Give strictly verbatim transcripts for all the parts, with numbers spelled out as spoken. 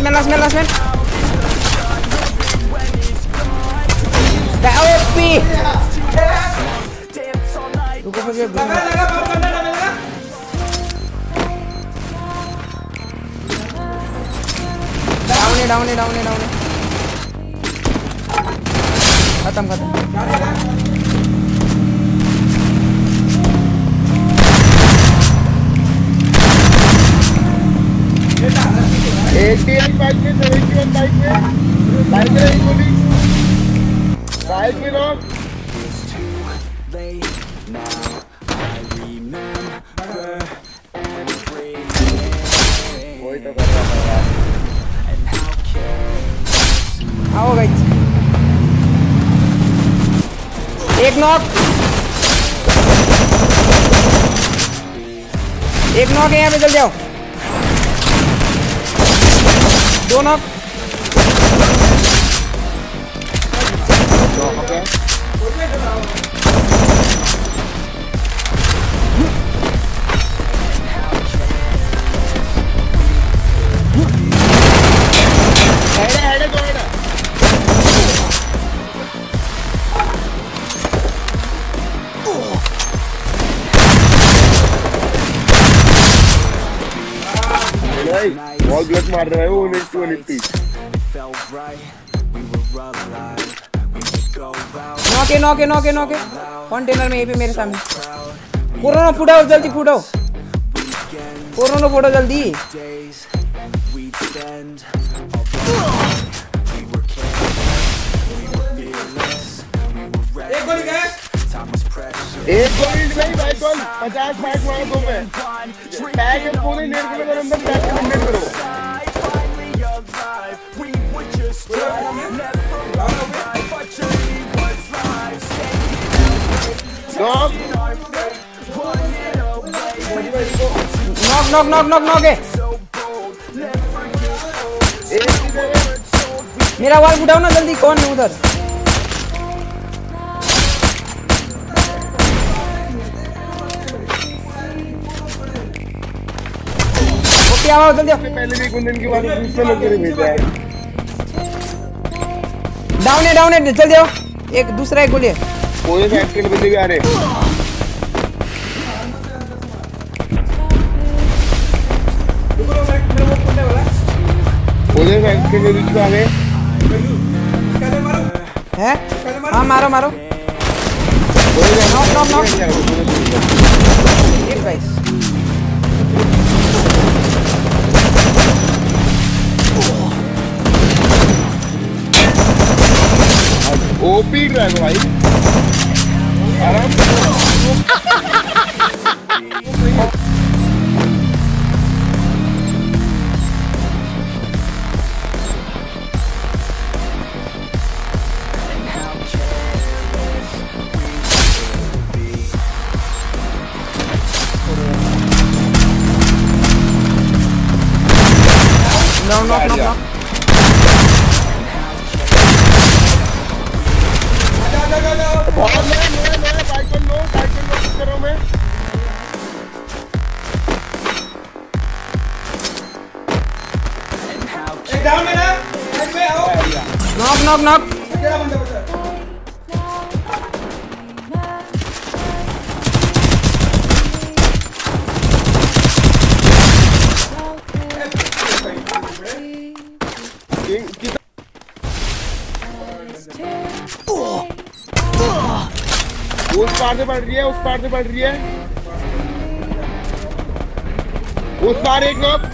Man last man last man OP रुको मुझे लगा लगा बात करना लगा डाउन है डाउन है डाउन है डाउन है खत्म खत्म eighty-eight बाइक में seventy-one बाइक में बाइक में एक गोली बाइक में लोग वही तो कर रहा था यार आओ गाइस एक नॉक एक नॉक है यहाँ पे जल्दी आओ दो नॉक बहुत गलत मार रहा है वो उन्नीस उन्नीस नॉके नॉके नॉके नॉके कंटेनर में ये भी मेरे सामने कोरोना फुटाओ जल्दी फुटाओ कोरोना फुटाओ जल्दी एक गोली गया एक गोली नहीं भाई कौन पचास मार्क मारो दो में टैग में पूरे नेट के अंदर अंदर टैग में नेट करो knock knock knock knock knock है मेरा वाल उठाओ ना जल्दी कौन है उधर क्या हुआ जल्दी पहले भी कुंदन की बात दूसरे लोग ने भेजा है डाउन है डाउन है जल्दी आओ एक दूसरा एक गोली है कोई फैक्ट्री के बंदे भी आ रहे कोई फैक्ट्री के बीच में आ गए हैं हां मारो मारो नॉक नॉक नॉक एक गाइस ओपी ड्रैगो भाई आराम से नो नो नो नो बहुत मेरा मेरा मेरा बाइक को लो बाइक को लो करो मैं एक डाउन मेरा साइड में आओ नॉक नॉक नॉक तेरा बंदा बचा उस पार से बढ़ रही है उस पार से बढ़ रही है उस पार एक नॉक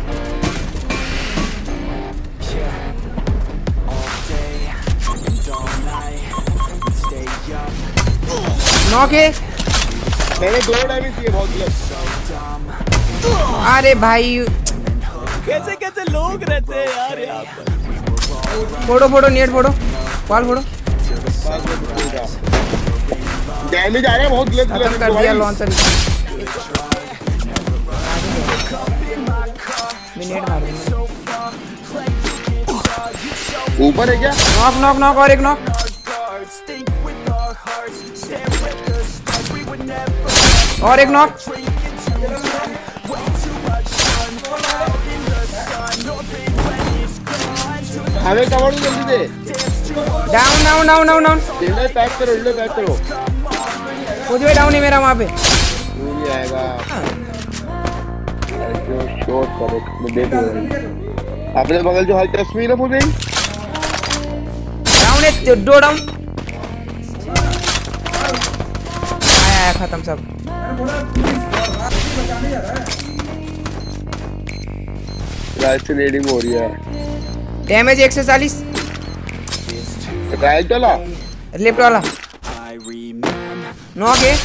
नॉक है मैंने दो डैमेज दिए बहुत गलत अरे भाई कैसे कैसे लोग रहते हैं यार यहाँ पर फोड़ो फोड़ो नेट फोड़ो वाल फोड़ो डैमेज आ रहा है बहुत गलत गलत कर दिया लॉन्चर मिनट मार ऊपर है क्या नॉक नॉक नॉक और एक नॉक और एक नॉक हमें कवर दो जल्दी से। Down down down down down delay pack करो, डिले पैक करो। कुछ भी डाउन नहीं मेरा वहाँ पे। वो भी आएगा। जो शॉट करे मैं देख रहा हूँ। अपने बगल जो हल्का स्पीड है वो नहीं। डाउन है दो डाउन। आया आया खत्म सब। राइट से रीडिंग हो रही है। डैमेज एक सौ चालीस। राइट वाला लेफ्ट वाला नॉक है।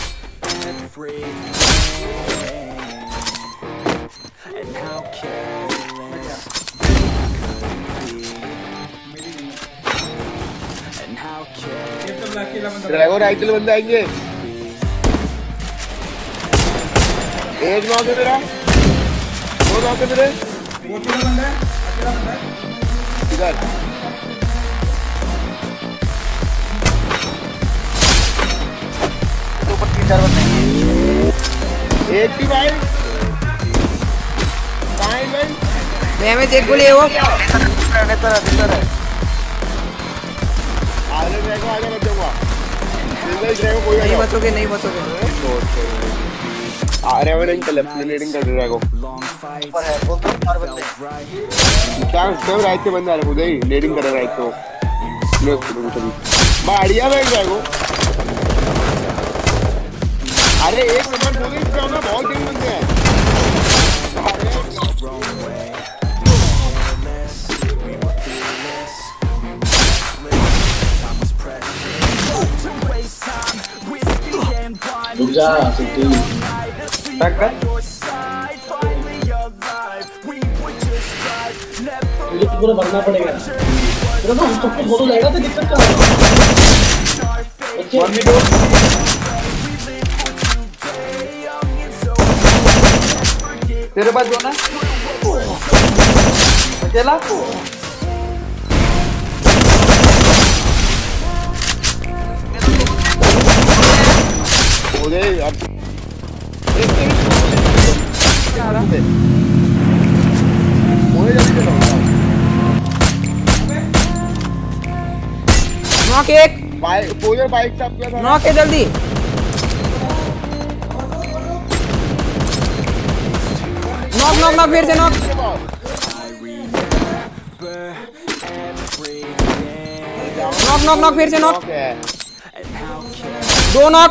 ड्रैगो राइट के बंदे आएंगे। एक नॉक है मेरा, दो नॉक है मेरे। इधर ऊपर तीन चार बंदे। एक की भाई टाइम भाई डैमेज एक गोली है वो। आगे ड्रैगो आगे बच जाऊंगा। ड्रैगो कोई नहीं बचोगे नहीं बचोगे। आ रहे हैं इनका लेफ्ट में लीडिंग कर ड्रैगो ऊपर है। बोल दो चार बंदे क्या सब राइट के बंदे आ रहे मुझे ही लीडिंग कर रहे राइट को। लो कुछ भी बढ़िया भाई ड्रैगो। अरे एक नंबर बोलिंग पे ना बहुत टीम बंदे हैं। रुक जा सिटी पैक कर। मुझे तो पूरा भरना पड़ेगा। तेरा तो सबको फोटो लगेगा तो दिक्कत क्या होगा। वन मिनट तेरे पास जो ना अकेला बोले अब एक नॉक एक बाइक पोलर बाइक से अपना नॉक है जल्दी। नॉक नॉक नॉक फिर से नॉक। नॉक नॉक नॉक फिर से नॉक। दो नॉक।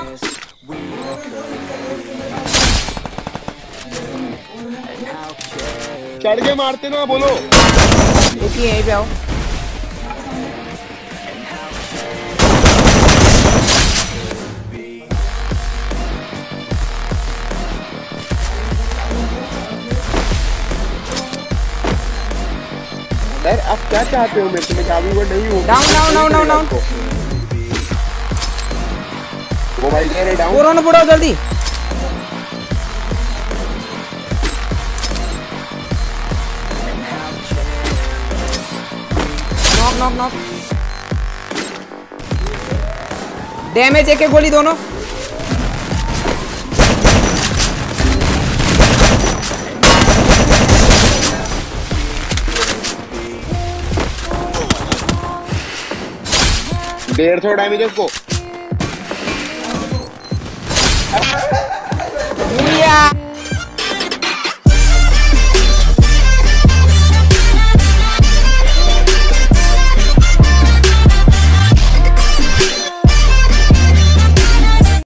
चढ़ के मारते ना बोलो। एक ही यहीं पे आओ। यार आप क्या चाहते हो मेरे से? मैं काबू में नहीं हूँ। Down down down down down. वो भाई कह रहे डाउन। कोरोना बुढ़ाओ जल्दी। Knock knock knock. डैमेज एक एक गोली दोनों। डेढ़ सौ डैमेज उसको।